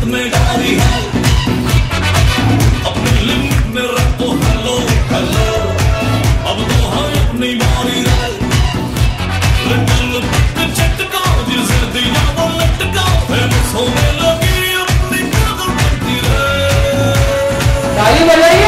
में डाली है, अपनी लिमिट में रखो हेलो हेलो, अब तो है अपनी बारी है, लिटिल बिट झटका जिसे दिया वो लटका, फेमस होने लगी अपनी पागल बनती रहे। ताली बजाइए।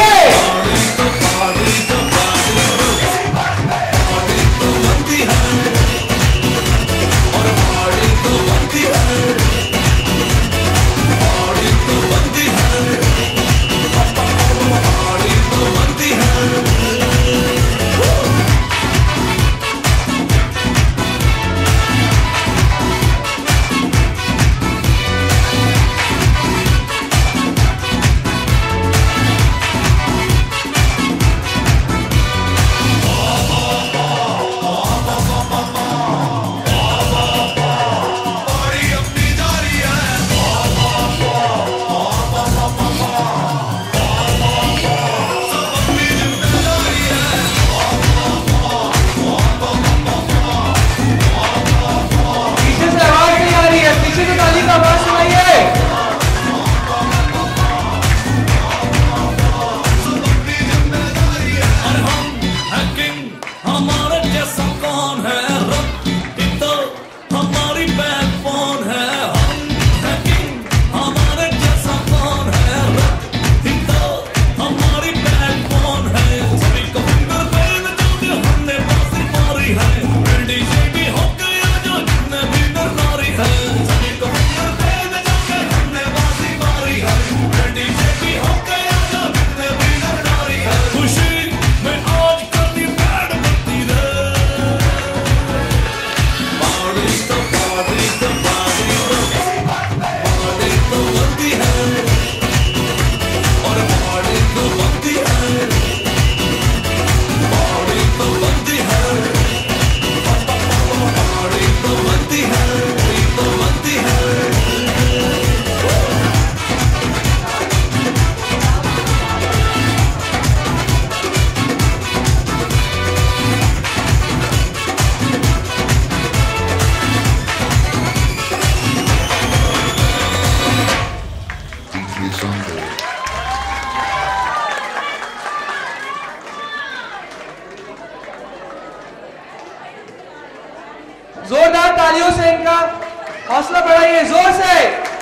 जोरदार तालियों से इनका हौसला बढ़ाइए, जोर से।